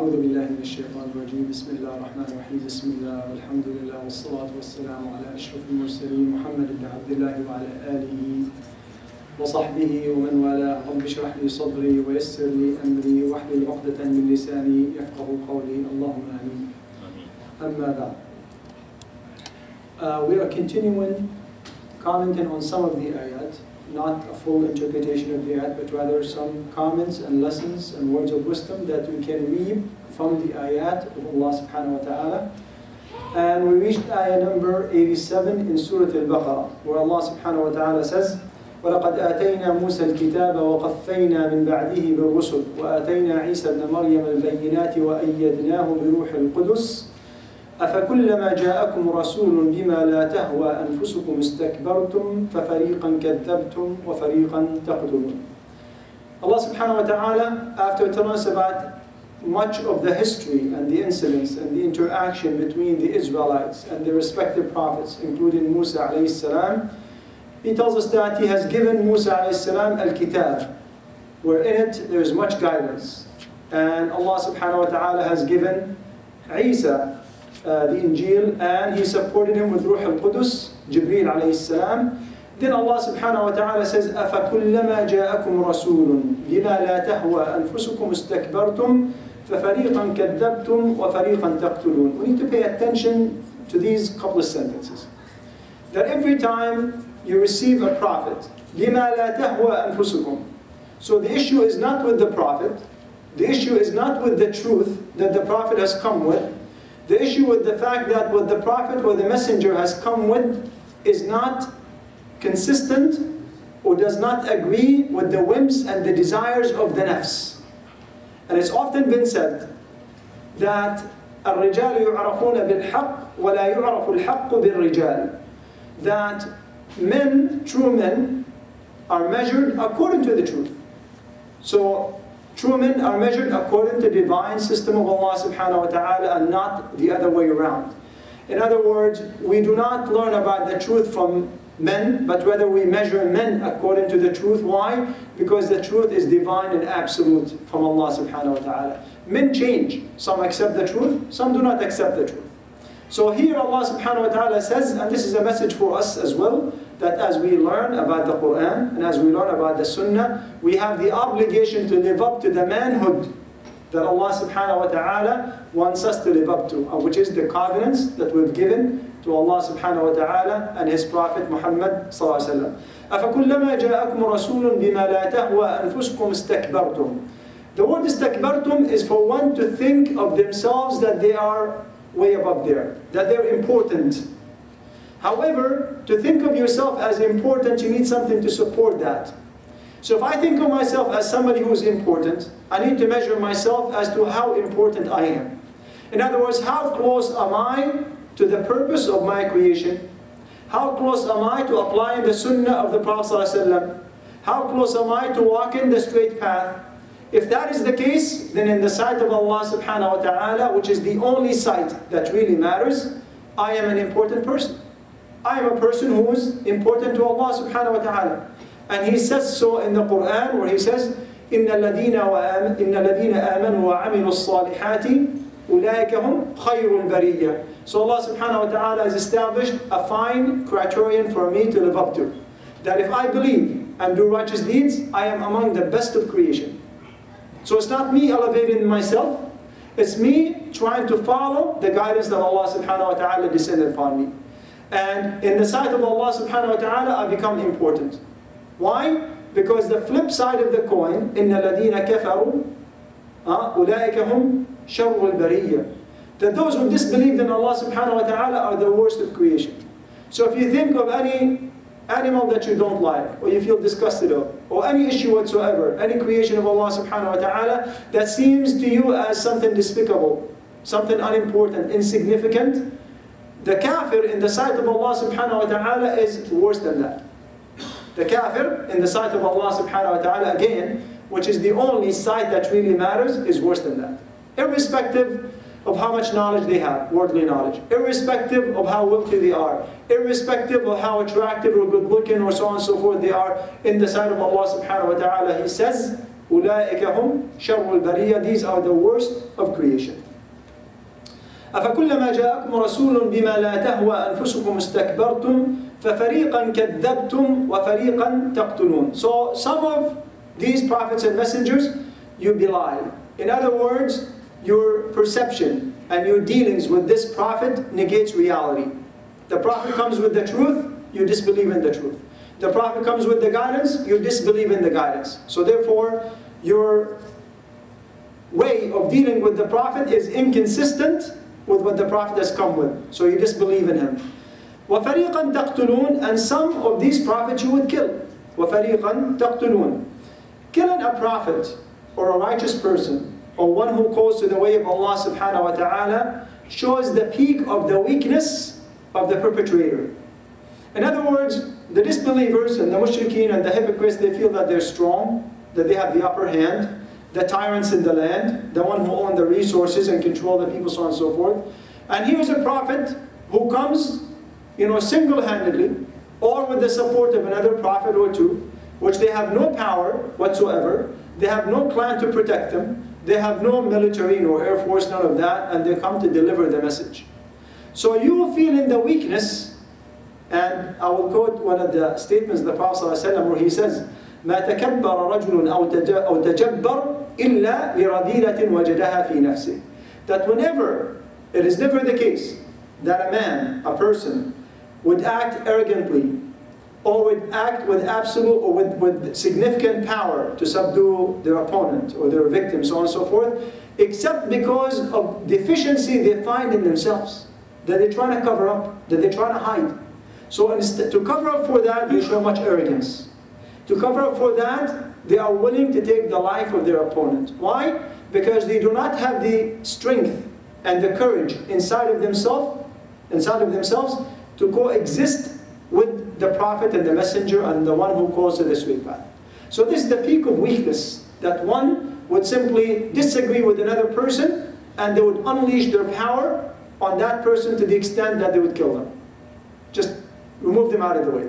أعوذ بالله من الشيطان الرجيم بسم الله الرحمن الرحيم بسم الله والحمد لله والصلاة والسلام على أشرف المرسلين محمد بن عبد الله وعلى آله وصحبه ومن والاه رب اشرح لي صدري ويسر لي أمري واحلل عقدة من لساني يفقه قولي اللهم آمين. أما بعد. We are continuing commenting on some of the ayat, not a full interpretation of the ayat, but rather some comments and lessons and words of wisdom that we can read from the ayat of Allah subhanahu wa ta'ala. And we reached ayah number 87 in Surah Al-Baqarah, where Allah subhanahu wa ta'ala says, وَلَقَدْ آتَيْنَا مُوسَى الْكِتَابَ وَقَفَّيْنَا مِنْ بَعْدِهِ بِالرُّسُلِ وَآتَيْنَا عِيسَى ابْنَ مَرْيَمَ الْبَيِّنَاتِ وَأَيَّدْنَاهُ بِرُوحِ الْقُدُسِ أفكلما جاءكم رسول بما لا تهوى أنفسكم استكبرتم ففريقا كذبتم وفريقا تقتلون. Allah subhanahu wa ta'ala, after telling us about much of the history and the incidents and the interaction between the Israelites and their respective prophets, including Musa alayhi salam, he tells us that he has given Musa alayhi salam al-kitab, where in it there is much guidance. And Allah subhanahu wa ta'ala has given Isa the Injil, and he supported him with Ruh al-Qudus, Jibreel alayhi salam. Then Allah subhanahu wa ta'ala says, أَفَكُلَّمَا جَاءَكُمْ رَسُولٌ بِمَا لَا تَهْوَى أَنفُسُكُمْ اسْتَكْبَرْتُمْ فَفَرِيقًا كَذَّبْتُمْ وَفَرِيقًا تَقْتُلُونَ. We need to pay attention to these couple of sentences. That every time you receive a prophet, بِمَا لَا تَهْوَى أَنفُسُكُمْ. So the issue is not with the prophet, the issue is not with the truth that the prophet has come with. The issue with the fact that what the prophet or the messenger has come with is not consistent or does not agree with the whims and the desires of the nafs. And it's often been said that الرجال يعرفون بالحق ولا يعرف الحق بالرجال. That men, true men, are measured according to the truth. So true men are measured according to the divine system of Allah subhanahu wa ta'ala and not the other way around. In other words, we do not learn about the truth from men, but rather we measure men according to the truth. Why? Because the truth is divine and absolute from Allah subhanahu wa ta'ala. Men change. Some accept the truth, some do not accept the truth. So here Allah subhanahu wa ta'ala says, and this is a message for us as well, that as we learn about the Quran and as we learn about the Sunnah, we have the obligation to live up to the manhood that Allah subhanahu wa ta'ala wants us to live up to, which is the covenants that we've given to Allah subhanahu wa ta'ala and His Prophet Muhammad sallallahu alaihi wasallam. أَفَكُلَّمَا جَاءَكُمْ رَسُولٌ بِمَا لَا تَهْوَى أَنفُسُكُمْ اسْتَكْبَرْتُمْ. The word istakbartum is for one to think of themselves that they are way above there, that they're important. However, to think of yourself as important, you need something to support that. So if I think of myself as somebody who is important, I need to measure myself as to how important I am. In other words, how close am I to the purpose of my creation? How close am I to applying the sunnah of the Prophet ﷺ? How close am I to walking the straight path? If that is the case, then in the sight of Allah subhanahu wa ta'ala, which is the only sight that really matters, I am an important person. I am a person who is important to Allah subhanahu wa ta'ala. And He says so in the Quran, where He says, إِنَّ الَّذِينَ آمَنُوا وَعَمِلُوا الصَّالِحَاتِ أُولَٰئِكَ هُمْ خَيْرُ الْبَرِيَّةِ. So Allah subhanahu wa ta'ala has established a fine criterion for me to live up to. That if I believe and do righteous deeds, I am among the best of creation. So it's not me elevating myself, it's me trying to follow the guidance that Allah subhanahu wa ta'ala descended upon me. And in the sight of Allah subhanahu wa ta'ala, I become important. Why? Because the flip side of the coin, إِنَّ الَّذِينَ كَفَرُوا أُولَٰئِكَ هُمْ شَرُّ الْبَرِيَّةِ. That those who disbelieved in Allah subhanahu wa ta'ala are the worst of creation. So if you think of any animal that you don't like, or you feel disgusted of, or any issue whatsoever, any creation of Allah subhanahu wa ta'ala that seems to you as something despicable, something unimportant, insignificant, the kafir in the sight of Allah subhanahu wa ta'ala is worse than that. The kafir in the sight of Allah subhanahu wa ta'ala, again, which is the only sight that really matters, is worse than that. Irrespective of how much knowledge they have, worldly knowledge, irrespective of how wealthy they are, irrespective of how attractive or good looking or so on and so forth they are, in the sight of Allah subhanahu wa ta'ala, He says, أولئك هم شر البرية. These are the worst of creation. أفكلما جاءكم رسول بما لا تهوى أنفسكم استكبرتم ففريقا كذبتم وفريقا تقتلون. So some of these prophets and messengers you belie. In other words, your perception and your dealings with this prophet negates reality. The prophet comes with the truth, you disbelieve in the truth. The prophet comes with the guidance, you disbelieve in the guidance. So therefore, your way of dealing with the prophet is inconsistent with what the prophet has come with. So you disbelieve in him. وَفَرِيقًا تَقْتُلُونَ. And some of these prophets you would kill. وَفَرِيقًا تَقْتُلُونَ. Killing a prophet or a righteous person or one who calls to the way of Allah subhanahu wa ta'ala shows the peak of the weakness of the perpetrator. In other words, the disbelievers and the mushrikeen and the hypocrites, they feel that they're strong, that they have the upper hand, the tyrants in the land, the one who own the resources and control the people, so on and so forth. And here's a prophet who comes, single-handedly, or with the support of another prophet or two, which they have no power whatsoever, they have no clan to protect them, they have no military, no air force, none of that, and they come to deliver the message. So you will feel in the weakness, and I will quote one of the statements of the Prophet ﷺ where he says, ما تكبر رجل أو تجبر إلا لرذيلة وجدها في نفسه. That whenever, it is never the case, that a man, a person, would act arrogantly, or would act with absolute, or with significant power to subdue their opponent, or their victim, so on and so forth, except because of deficiency they find in themselves, that they're trying to cover up, that they're trying to hide. So instead, to cover up for that, they show much arrogance. To cover up for that, they are willing to take the life of their opponent. Why? Because they do not have the strength and the courage inside of themselves to coexist with the prophet and the messenger and the one who calls to the straight path. So this is the peak of weakness, that one would simply disagree with another person and they would unleash their power on that person to the extent that they would kill them. Just remove them out of the way.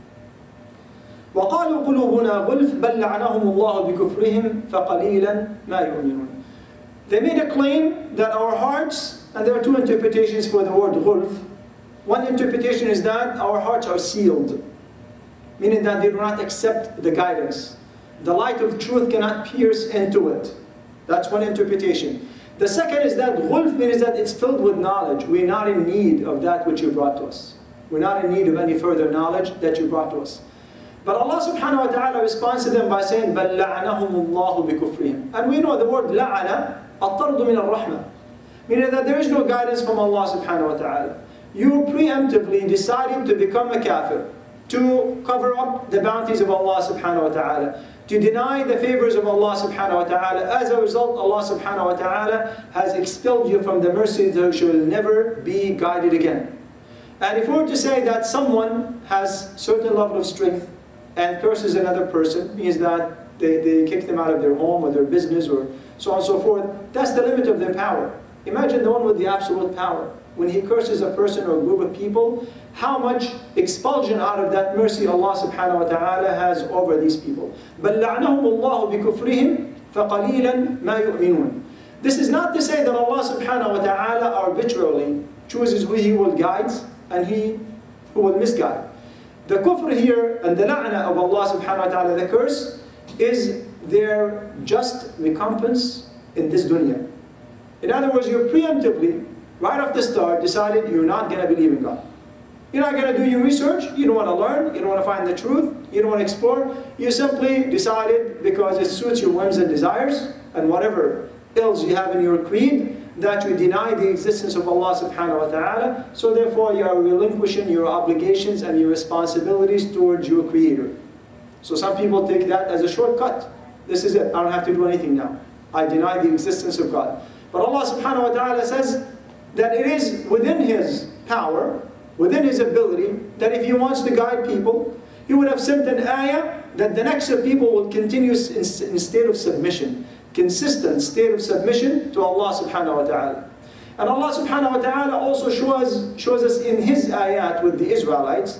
وَقَالُوا قُلُوبُنَا غُلْفٌ بَلْ لَعَنَهُمُ اللَّهُ بِكُفْرِهِمْ فَقَلِيلًا مَا يُؤْمِنُونَ. They made a claim that our hearts, and there are two interpretations for the word غُلْف. One interpretation is that our hearts are sealed, meaning that they do not accept the guidance. The light of truth cannot pierce into it. That's one interpretation. The second is that غُلْف means that it's filled with knowledge. We're not in need of that which you brought to us. We're not in need of any further knowledge that you brought to us. But Allah subhanahu wa ta'ala responds to them by saying, بَلْ لَعَنَهُمُ اللَّهُ بِكُفْرِهِمْ. And we know the word لَعَنَ, الطَّرْدُ مِنَ الرَّحْمَةِ, meaning that there is no guidance from Allah subhanahu wa ta'ala. You preemptively decided to become a kafir, to cover up the bounties of Allah subhanahu wa ta'ala, to deny the favors of Allah subhanahu wa ta'ala. As a result, Allah subhanahu wa ta'ala has expelled you from the mercy that you will never be guided again. And if we were to say that someone has certain level of strength and curses another person, means that they kick them out of their home or their business or so on and so forth, that's the limit of their power. Imagine the one with the absolute power. When he curses a person or a group of people, how much expulsion out of that mercy Allah subhanahu wa ta'ala has over these people. بَلْ لَعْنَهُمُ اللَّهُ بِكُفْرِهِمْ فَقَلِيلًا مَا يُؤْمِنُونَ. This is not to say that Allah subhanahu wa ta'ala arbitrarily chooses who He will guide and He who will misguide. The kufr here and the la'na of Allah subhanahu wa ta'ala, the curse, is their just recompense in this dunya. In other words, you preemptively, right off the start, decided you're not going to believe in God. You're not going to do your research, you don't want to learn, you don't want to find the truth, you don't want to explore. You simply decided, because it suits your whims and desires, and whatever ills you have in your creed, that you deny the existence of Allah subhanahu wa ta'ala, so therefore you are relinquishing your obligations and your responsibilities towards your Creator. So some people take that as a shortcut. This is it, I don't have to do anything now. I deny the existence of God. But Allah subhanahu wa ta'ala says that it is within His power, within His ability, that if He wants to guide people, He would have sent an ayah that the next people will continue in state of submission, consistent state of submission to Allah subhanahu wa ta'ala. And Allah subhanahu wa ta'ala also shows us in His ayat with the Israelites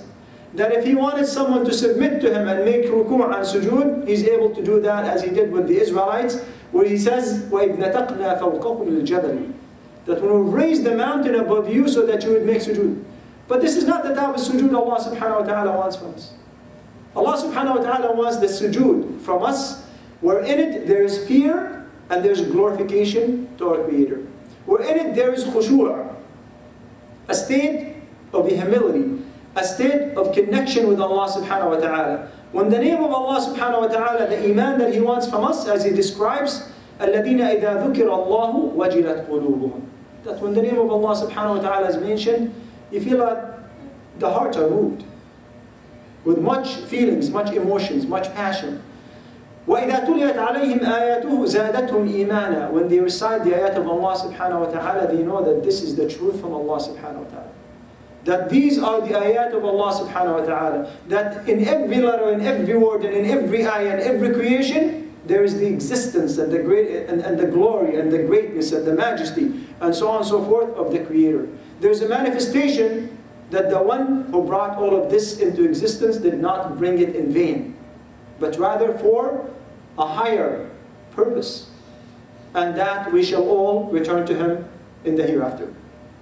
that if he wanted someone to submit to him and make ruku' and sujood, he's able to do that as he did with the Israelites, where he says, وَإِذْ نَتَقْنَا فَوْقَكُمُ الْجَبَلِ, that when we raised the mountain above you so that you would make sujood. But this is not the type of sujood Allah subhanahu wa ta'ala wants from us. Allah subhanahu wa ta'ala wants the sujood from us, where in it there is fear and there is glorification to our Creator. Where in it there is khushu', a state of humility, a state of connection with Allah subhanahu wa ta'ala. When the name of Allah subhanahu wa ta'ala, the iman that He wants from us, as He describes, الَّذِينَ إِذَا ذُكِرَ اللَّهُ وَجِلَتْ قُلُوبُهُم, that when the name of Allah subhanahu wa ta'ala is mentioned, you feel that the hearts are moved with much feelings, much emotions, much passion. وَإِذَا تُلِيَتْ عَلَيْهِمْ آيَاتُهُ زَادَتْهُمْ إِيمَانًا, when they recite the ayat of Allah subhanahu wa ta'ala, they know that this is the truth from Allah subhanahu wa ta'ala. That these are the ayat of Allah subhanahu wa ta'ala. That in every letter, in every word, and in every ayah, and every creation, there is the existence and the great and the glory and the greatness and the majesty and so on and so forth of the Creator. There's a manifestation that the one who brought all of this into existence did not bring it in vain, but rather for a higher purpose, and that we shall all return to Him in the hereafter.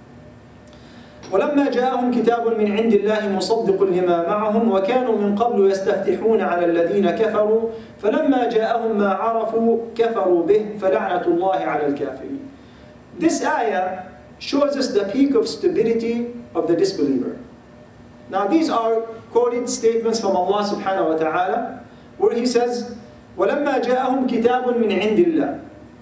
وَلَمَّا جَاءَهُمْ كِتَابٌ مِّنْ عِنْدِ اللَّهِ مُصَدِّقٌ لِمَا مَعَهُمْ وَكَانُوا مِنْ قَبْلُ يَسْتَفْتِحُونَ عَلَى الَّذِينَ كَفَرُوا فَلَمَّا جَاءَهُمْ مَا عَرَفُوا كَفَرُوا بِهِ فَلَعْنَةُ اللَّهِ عَلَى الْكَافِرِينَ. This ayah shows us the peak of stupidity of the disbeliever. Now these are quoted statements from Allah subhanahu wa ta'ala, where He says, وَلَمَّا جَاءَهُمْ كِتَابٌ مِّنْ عِنْدِ اللَّهِ.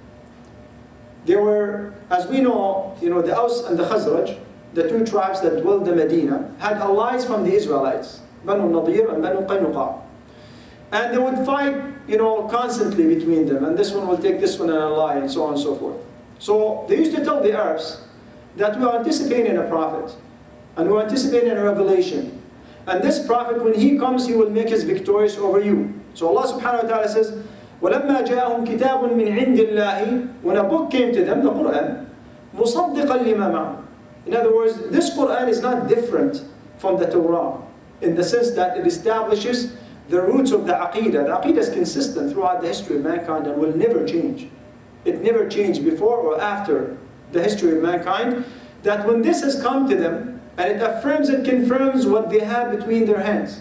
There were, as we know, the Aus and the Khazraj, the two tribes that dwelled in Medina, had allies from the Israelites, Banu Nadir and Banu Qaynuqa. And they would fight, constantly between them, and this one will take this one an ally, and so on and so forth. So they used to tell the Arabs that we are anticipating a prophet, and we are anticipating a revelation. And this prophet, when he comes, he will make us victorious over you. So Allah subhanahu wa ta'ala says, وَلَمَّا جَاءَهُمْ كِتَابٌ مِّنْ عِنْدِ اللَّهِ, when a book came to them, the Quran, مُصَدِّقًا لِمَا مَعَهُمْ. In other words, this Quran is not different from the Torah, in the sense that it establishes the roots of the Aqidah. The Aqidah is consistent throughout the history of mankind and will never change. It never changed before or after the history of mankind, that when this has come to them, and it affirms and confirms what they have between their hands.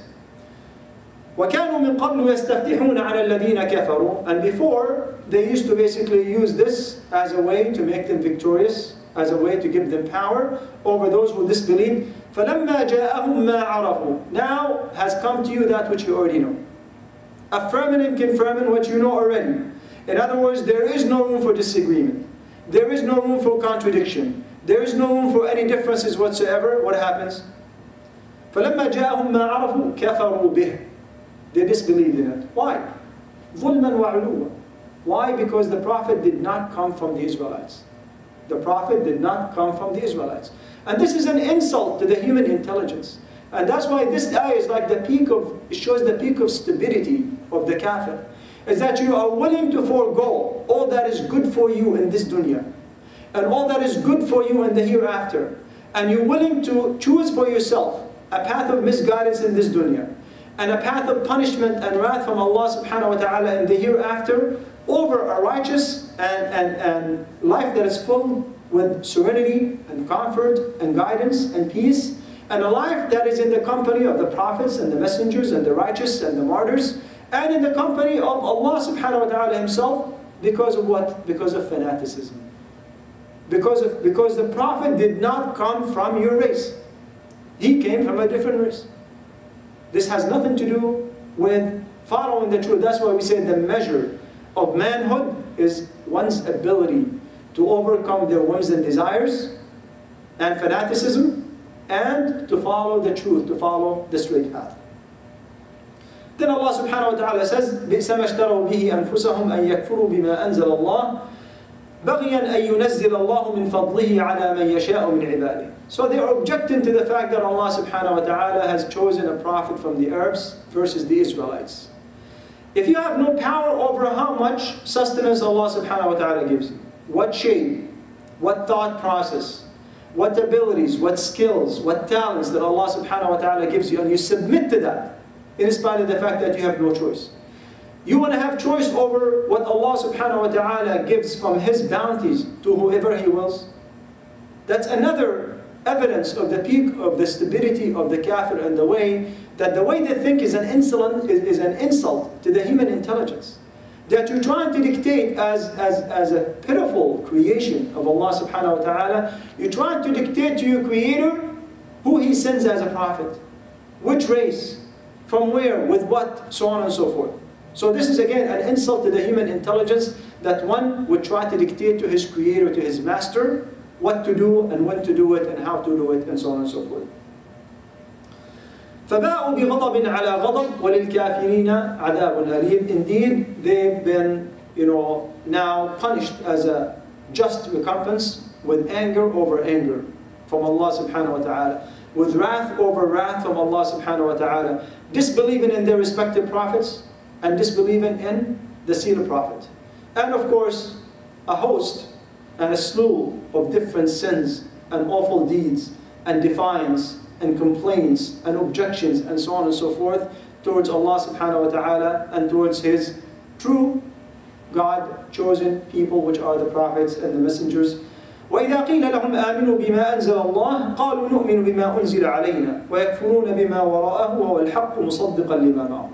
وَكَانُوا مِنْ قَبْلُ يَسْتَفْتِحُونَ عَلَى الَّذِينَ كَفَرُوا. And before, they used to basically use this as a way to make them victorious, as a way to give them power over those who disbelieve. فَلَمَّا جَاءَهُمْ مَا عَرَفُوا. Now has come to you that which you already know. Affirming and confirming what you know already. In other words, there is no room for disagreement. There is no room for contradiction. There is no room for any differences whatsoever. What happens? فَلَمَّا جَاءَهُمْ مَا عَرَفُوا كَفَرُوا بِهِ. They disbelieved in it. Why? ظُلْمًا وَعُلُوًّا. Why? Because the Prophet did not come from the Israelites. The Prophet did not come from the Israelites. And this is an insult to the human intelligence. And that's why this ayah is like the peak of, it shows the peak of stupidity of the kafir. Is that you are willing to forego all that is good for you in this dunya, and all that is good for you in the hereafter. And you're willing to choose for yourself a path of misguidance in this dunya, and a path of punishment and wrath from Allah subhanahu wa ta'ala in the hereafter, over a righteous and life that is full with serenity and comfort and guidance and peace, and a life that is in the company of the prophets and the messengers and the righteous and the martyrs, and in the company of Allah subhanahu wa ta'ala Himself. Because of what? Because of fanaticism. Because the Prophet did not come from your race. He came from a different race. This has nothing to do with following the truth. That's why we say the measure of manhood is one's ability to overcome their whims and desires and fanaticism, and to follow the truth, to follow the straight path. Then Allah subhanahu wa ta'ala says, بِئْسَ مَا اشْتَرَوْا بِهِ أَنفُسَهُمْ أَن يَكْفُرُوا بِمَا أَنزَلَ اللَّهُ بَغْيًا أَن يُنَزِّلَ اللَّهُ مِنْ فَضْلِهِ عَلَى مَنْ يَشَاءُ مِنْ عِبَادِهِ. So they are objecting to the fact that Allah subhanahu wa ta'ala has chosen a prophet from the Arabs versus the Israelites. If you have no power over how much sustenance Allah subhanahu wa ta'ala gives you, what shade, what thought process, what abilities, what skills, what talents that Allah subhanahu wa ta'ala gives you, and you submit to that, in spite of the fact that you have no choice. You want to have choice over what Allah subhanahu wa ta'ala gives from His bounties to whoever He wills? That's another evidence of the peak of the stupidity of the kafir, and the way they think is an insult to the human intelligence. That you're trying to dictate as a pitiful creation of Allah subhanahu wa ta'ala, you're trying to dictate to your Creator who He sends as a prophet, which race, from where, with what, so on and so forth. So this is again an insult to the human intelligence, that one would try to dictate to his Creator, to his Master, what to do and when to do it and how to do it and so on and so forth. فَبَاءُوا بِغَضَبٍ عَلَى غَضَبٍ وَلِلْكَافِرِينَ عَذَابٌ أَلِيمٌ. Indeed, they've been, now punished as a just recompense with anger over anger from Allah subhanahu wa ta'ala, with wrath over wrath from Allah subhanahu wa ta'ala, disbelieving in their respective prophets and disbelieving in the sealed prophet. And of course, a host and a slew of different sins and awful deeds and defiance and complaints and objections and so on and so forth towards Allah subhanahu wa ta'ala and towards His true God-chosen people, which are the prophets and the messengers. وَإِذَا قِيلَ لَهُمْ آمِنُوا بِمَا أَنزَلَ اللَّهُ قَالُوا نُؤْمِنُ بِمَا أُنزِلَ عَلَيْنَا وَيَكْفُرُونَ بِمَا وَرَاءَهُ وَالْحَقُّ مُصَدِّقًا لِمَا مَعَهُمْ.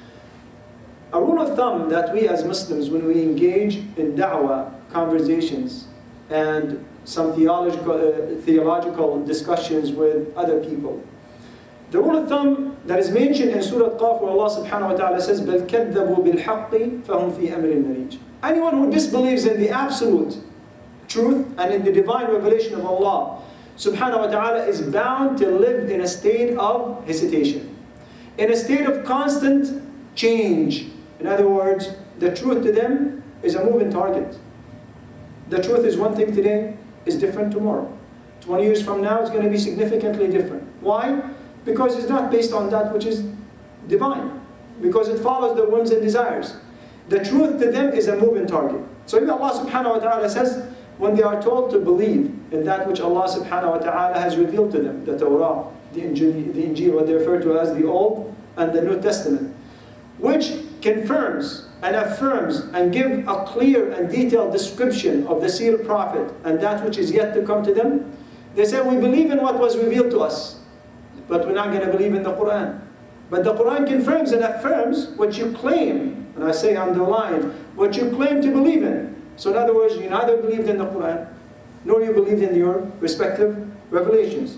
A rule of thumb that we as Muslims, when we engage in da'wah conversations and some theological discussions with other people, the rule of thumb that is mentioned in Surah Qaf, where Allah subhanahu wa ta'ala says, بَلْ كَذَّبُوا بِالْحَقِّ فَهُمْ فِي أَمْرٍ مَرِيجٍ. Anyone who disbelieves in the absolute truth and in the divine revelation of Allah subhanahu wa ta'ala is bound to live in a state of hesitation, in a state of constant change. In other words, the truth to them is a moving target. The truth is one thing today, is different tomorrow. 20 years from now, it's going to be significantly different. Why? Because it's not based on that which is divine. Because it follows their whims and desires. The truth to them is a moving target. So here Allah subhanahu wa ta'ala says, when they are told to believe in that which Allah subhanahu wa ta'ala has revealed to them, the Torah, the Injil, what they refer to as the Old and the New Testament, which confirms and affirms and give a clear and detailed description of the sealed prophet and that which is yet to come to them, they say, we believe in what was revealed to us, but we're not going to believe in the Quran. But the Quran confirms and affirms what you claim, and I say underline, what you claim to believe in. So in other words, you neither believed in the Quran, nor you believed in your respective revelations.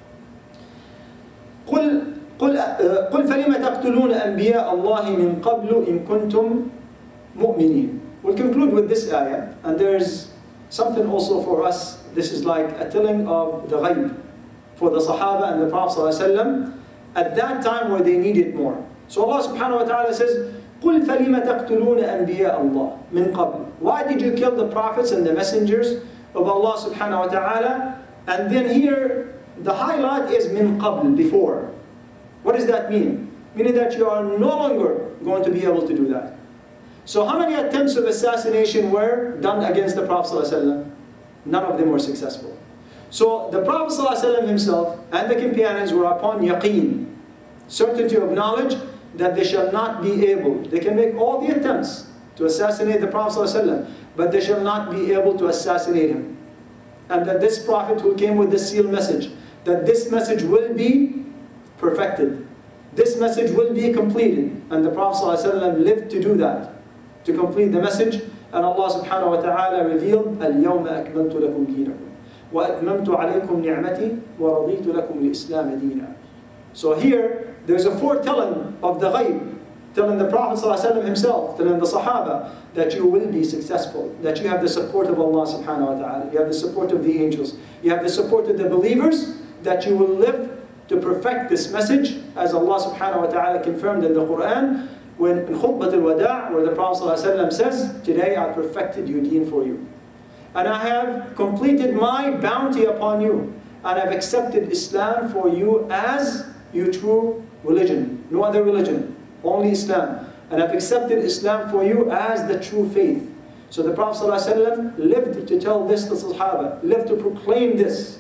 قل فلم تقتلون أنبياء الله من قبل إن كنتم مؤمنين. We'll conclude with this ayah, and there's something also for us. This is like a telling of the ghaib for the Sahaba and the Prophet ﷺ at that time where they need it more. So Allah subhanahu wa ta'ala says, قل فلم تقتلون أنبياء الله من قبل. Why did you kill the prophets and the messengers of Allah subhanahu wa ta'ala? And then here the highlight is min qabl, before. What does that mean? Meaning that you are no longer going to be able to do that. So how many attempts of assassination were done against the Prophet ﷺ? None of them were successful. So the Prophet ﷺ himself and the companions were upon yaqeen, certainty of knowledge, that they shall not be able, they can make all the attempts to assassinate the Prophet ﷺ, but they shall not be able to assassinate him. And that this Prophet who came with the sealed message, that this message will be perfected. This message will be completed. And the Prophet ﷺ lived to do that, to complete the message. And Allah subhanahu wa ta'ala revealed, الْيَوْمَ أَكْمَلْتُ لَكُمْ دِينَكُمْ وَأَتْمَمْتُ عَلَيْكُمْ نِعْمَتِي وَرَضِيتُ لَكُمْ الْإِسْلَامَ دِينًا. So here, there's a foretelling of the ghaib, telling the Prophet ﷺ himself, telling the Sahaba, that you will be successful, that you have the support of Allah subhanahu wa ta'ala, you have the support of the angels, you have the support of the believers, that you will live to perfect this message, as Allah subhanahu wa ta'ala confirmed in the Quran, when in Khutbat al-Wada', where the Prophet ﷺ says, today I perfected your deen for you. And I have completed my bounty upon you, and I've accepted Islam for you as your true religion. No other religion, only Islam. And I've accepted Islam for you as the true faith. So the Prophet ﷺ lived to tell this to the Sahaba, lived to proclaim this.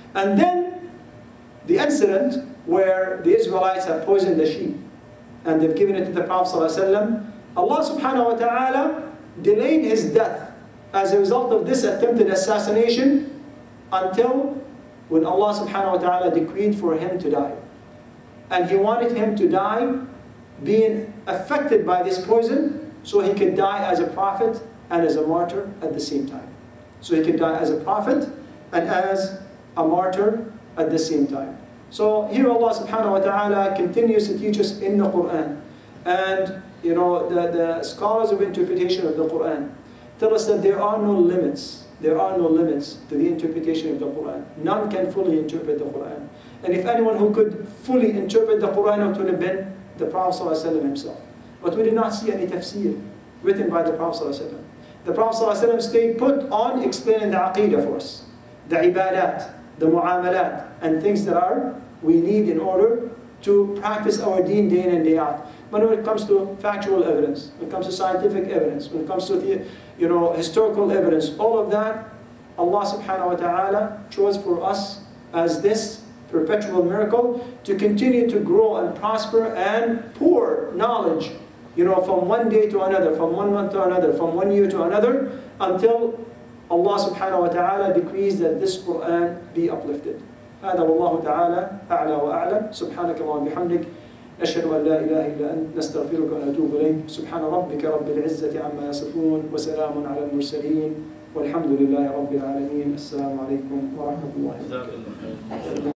And then the incident where the Israelites have poisoned the sheep and they've given it to the Prophet ﷺ, Allah subhanahu wa ta'ala delayed his death as a result of this attempted assassination until when Allah subhanahu wa ta'ala decreed for him to die. And He wanted him to die being affected by this poison so he could die as a prophet and as a martyr at the same time. So he could die as a prophet and as a martyr at the same time. So here Allah subhanahu wa ta'ala continues to teach us in the Quran. And you know, the scholars of interpretation of the Quran tell us that there are no limits. There are no limits to the interpretation of the Quran. None can fully interpret the Quran. And if anyone who could fully interpret the Quran, it would have been the Prophet ﷺ himself. But we did not see any tafsir written by the Prophet ﷺ. The Prophet ﷺ stayed put on explaining the aqidah for us, the ibadat, the muamalat, and things that we need in order to practice our deen day in and day out. But when it comes to factual evidence, when it comes to scientific evidence, when it comes to historical evidence, all of that, Allah subhanahu wa ta'ala chose for us as this perpetual miracle to continue to grow and prosper and pour knowledge, from one day to another, from 1 month to another, from 1 year to another, until Allah subhanahu wa ta'ala decrees that this Quran be uplifted. هذا والله تعالى أعلى وأعلم. سبحانك اللهم وبحمدك أشهد أن لا إله إلا أنت نستغفرك ونتوب إليك. سبحان ربك رب العزة عما يصفون وسلام على المرسلين والحمد لله رب العالمين. السلام عليكم ورحمة الله وبركاته.